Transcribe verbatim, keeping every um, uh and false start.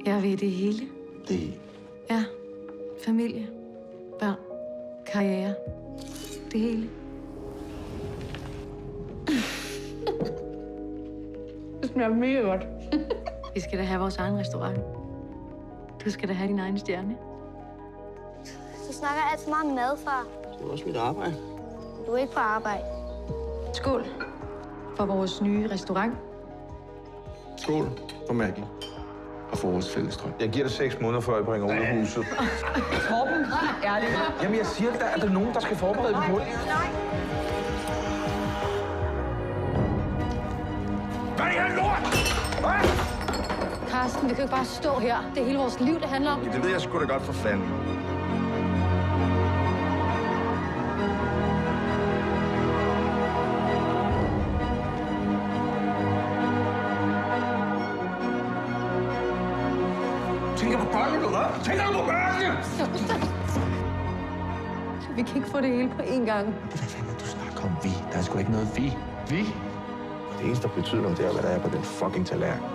Jeg ved det hele. Det hele? Ja. Familie, børn, karriere. Det hele. Det smager mega godt. Vi skal da have vores egen restaurant. Du skal da have din egen stjerne. Du snakker altid meget om mad, far. Det er også mit arbejde. Du er ikke på arbejde. Skål for vores nye restaurant. Skål for Maggie. Og for vores fælles drøm. Jeg giver dig seks måneder, før jeg bringer ud af huset. Torben, ærligt. Jamen, jeg siger, der er der nogen, der skal forberede dem på det. Nej. Hvad er det her lort? Hvad? Karsten, vi kan jo ikke bare stå her. Det er hele vores liv, det handler om. Det ved jeg sgu da godt for fanden. Tænker på børnene, du, hva'? Tænker du på børnene? Vi kan ikke få det hele på én gang. Hvad fanden er du snakker om vi? Der er sgu ikke noget vi. Vi? Det eneste, der betyder noget, det er, hvad der er på den fucking tallerken.